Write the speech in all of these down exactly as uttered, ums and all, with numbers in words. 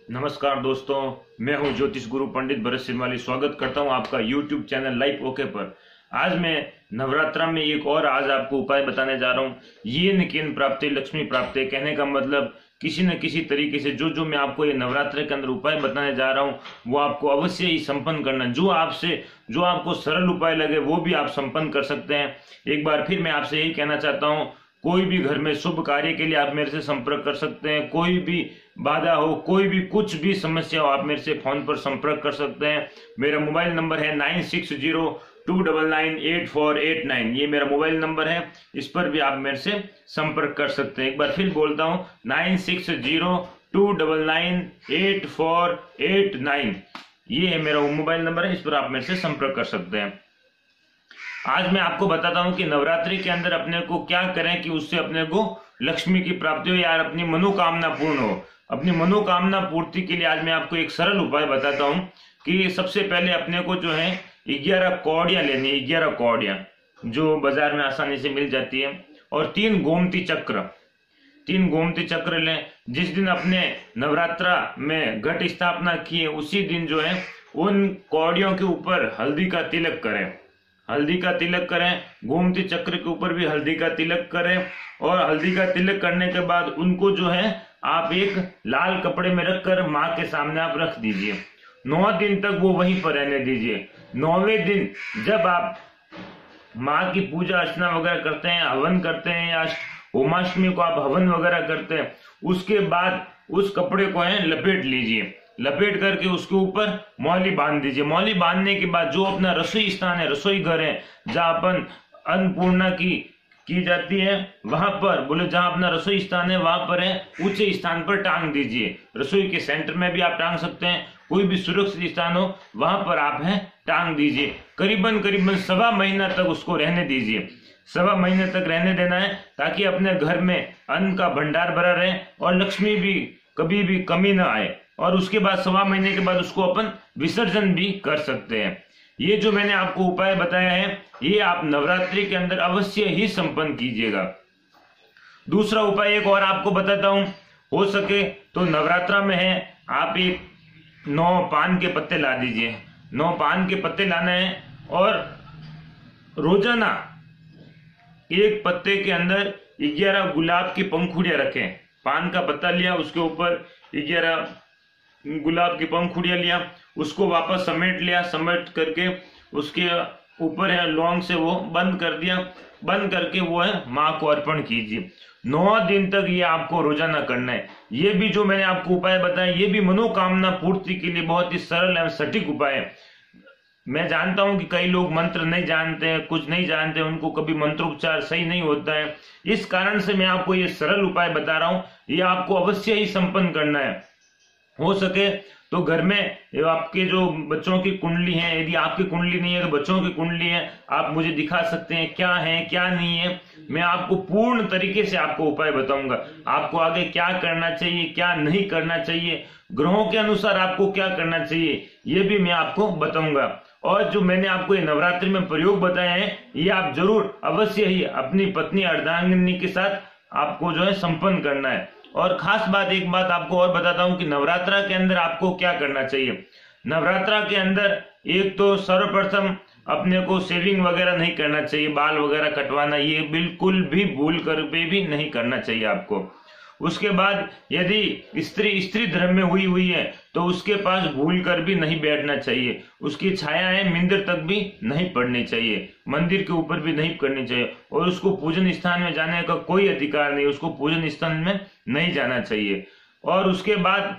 नमस्कार दोस्तों, मैं हूं ज्योतिष गुरु पंडित भरत सिरमाली। स्वागत करता हूं आपका यूट्यूब चैनल लाइफ ओके पर। आज मैं नवरात्रा में एक और आज आपको उपाय बताने जा रहा हूं। ये न किन प्राप्ति लक्ष्मी प्राप्ति, कहने का मतलब किसी न किसी तरीके से जो जो मैं आपको ये नवरात्र के अंदर उपाय बताने जा रहा हूं वो आपको अवश्य ही संपन्न करना। जो आपसे जो आपको सरल उपाय लगे वो भी आप संपन्न कर सकते हैं। एक बार फिर मैं आपसे यही कहना चाहता हूँ, कोई भी घर में शुभ कार्य के लिए आप मेरे से संपर्क कर सकते हैं। कोई भी बाधा हो, कोई भी कुछ भी समस्या हो, आप मेरे से फोन पर संपर्क कर सकते हैं। मेरा मोबाइल नंबर है nine six zero two double nine eight four eight nine. ये मेरा मोबाइल नंबर है, इस पर भी आप मेरे से संपर्क कर सकते हैं। एक बार फिर बोलता हूँ, nine six zero two double nine eight four eight nine. ये है मेरा मोबाइल नंबर है, इस पर आप मेरे से संपर्क कर सकते हैं। आज मैं आपको बताता हूं कि नवरात्रि के अंदर अपने को क्या करें कि उससे अपने को लक्ष्मी की प्राप्ति हो या अपनी मनोकामना पूर्ण हो। अपनी मनोकामना पूर्ति के लिए आज मैं आपको एक सरल उपाय बताता हूं कि सबसे पहले अपने को जो है ग्यारह कौड़ियां लेनी है। ग्यारह कौड़ियां जो बाजार में आसानी से मिल जाती है, और तीन गोमती चक्र तीन गोमती चक्र लें। जिस दिन अपने नवरात्रा में घट स्थापना की है उसी दिन जो है उन कौड़ियों के ऊपर हल्दी का तिलक करें। हल्दी का तिलक करें, गोमती चक्र के ऊपर भी हल्दी का तिलक करें। और हल्दी का तिलक करने के बाद उनको जो है आप एक लाल कपड़े में रखकर माँ के सामने आप रख दीजिए। नौ दिन तक वो वहीं पर रहने दीजिए। नौवें दिन जब आप माँ की पूजा अर्चना वगैरह करते हैं, हवन करते हैं या होमाष्टमी को आप हवन वगैरह करते हैं, उसके बाद उस कपड़े को है लपेट लीजिए। लपेट करके उसके ऊपर मौली बांध दीजिए। मौली बांधने के बाद जो अपना रसोई स्थान है, रसोई घर है, जहाँ अपन अन्नपूर्णा की की जाती है, वहां पर बोले जहां अपना रसोई स्थान है वहां पर है ऊंचे स्थान पर टांग दीजिए। रसोई के सेंटर में भी आप टांग सकते हैं, कोई भी सुरक्षित स्थान हो वहां पर आप है टांग दीजिए। करीबन करीबन सवा महीना तक उसको रहने दीजिए। सवा महीने तक रहने देना है ताकि अपने घर में अन्न का भंडार भरा रहे और लक्ष्मी भी कभी भी कमी न आए। और उसके बाद सवा महीने के बाद उसको अपन विसर्जन भी कर सकते हैं। ये जो मैंने आपको उपाय बताया है ये आप नवरात्रि के अंदर अवश्य ही संपन्न कीजिएगा। दूसरा उपाय एक और आपको बताता हूं, हो सके तो नवरात्रा में है आप एक नौ पान के पत्ते ला दीजिए। नौ पान के पत्ते लाना है और रोजाना एक पत्ते के अंदर ग्यारह गुलाब की पंखुड़ियां रखें। पान का पत्ता लिया, उसके ऊपर ग्यारह गुलाब की पंखुड़ियां लिया, उसको वापस समेट लिया। समेट करके उसके ऊपर है लौंग से वो बंद कर दिया। बंद करके वो है माँ को अर्पण कीजिए। नौ दिन तक ये आपको रोजाना करना है। ये भी जो मैंने आपको उपाय बताया ये भी मनोकामना पूर्ति के लिए बहुत ही सरल एवं सटीक उपाय है। मैं जानता हूं कि कई लोग मंत्र नहीं जानते हैं, कुछ नहीं जानते, उनको कभी मंत्रोच्चार सही नहीं होता है। इस कारण से मैं आपको ये सरल उपाय बता रहा हूं, ये आपको अवश्य ही संपन्न करना है। हो सके तो घर में आपके जो बच्चों की कुंडली है, यदि आपकी कुंडली नहीं है तो बच्चों की कुंडली है, आप मुझे दिखा सकते हैं क्या है क्या नहीं है। मैं आपको पूर्ण तरीके से आपको उपाय बताऊंगा, आपको आगे क्या करना चाहिए क्या नहीं करना चाहिए, ग्रहों के अनुसार आपको क्या करना चाहिए ये भी मैं आपको बताऊंगा। और जो मैंने आपको ये नवरात्रि में प्रयोग बताए हैं ये आप जरूर अवश्य ही अपनी पत्नी अर्धांगिनी के साथ आपको जो है संपन्न करना है। और खास बात एक बात आपको और बताता हूं कि नवरात्रा के अंदर आपको क्या करना चाहिए। नवरात्रा के अंदर एक तो सर्वप्रथम अपने को शेविंग वगैरह नहीं करना चाहिए, बाल वगैरह कटवाना ये बिल्कुल भी भूल कर पे भी नहीं करना चाहिए आपको। उसके बाद यदि स्त्री स्त्री धर्म में हुई हुई है तो उसके पास भूल कर भी नहीं बैठना चाहिए। उसकी छायाएं मंदिर तक भी नहीं पड़नी चाहिए, मंदिर के ऊपर भी नहीं करनी चाहिए। और उसको पूजन स्थान में जाने का कोई अधिकार नहीं, उसको पूजन स्थान में नहीं जाना चाहिए। और उसके बाद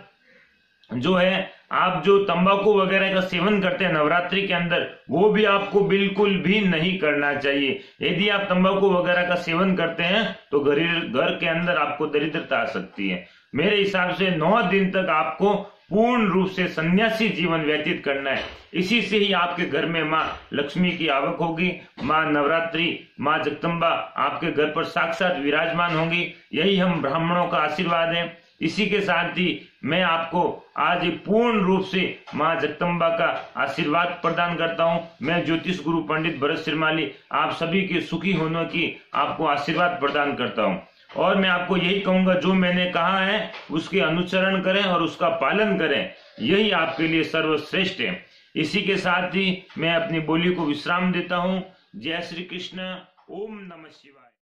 जो है आप जो तंबाकू वगैरह का सेवन करते हैं नवरात्रि के अंदर वो भी आपको बिल्कुल भी नहीं करना चाहिए। यदि आप तंबाकू वगैरह का सेवन करते हैं तो घर घर के अंदर आपको दरिद्रता आ सकती है। मेरे हिसाब से नौ दिन तक आपको पूर्ण रूप से सन्यासी जीवन व्यतीत करना है। इसी से ही आपके घर में माँ लक्ष्मी की आवक होगी, माँ नवरात्रि माँ जगदम्बा आपके घर पर साक्षात विराजमान होंगी। यही हम ब्राह्मणों का आशीर्वाद है। इसी के साथ ही मैं आपको आज पूर्ण रूप से माँ जगदम्बा का आशीर्वाद प्रदान करता हूँ। मैं ज्योतिष गुरु पंडित भरत सिरमाली आप सभी के सुखी होने की आपको आशीर्वाद प्रदान करता हूँ। और मैं आपको यही कहूंगा, जो मैंने कहा है उसके अनुसरण करें और उसका पालन करें, यही आपके लिए सर्वश्रेष्ठ है। इसी के साथ ही मैं अपनी बोली को विश्राम देता हूं। जय श्री कृष्ण। ओम नमः शिवाय।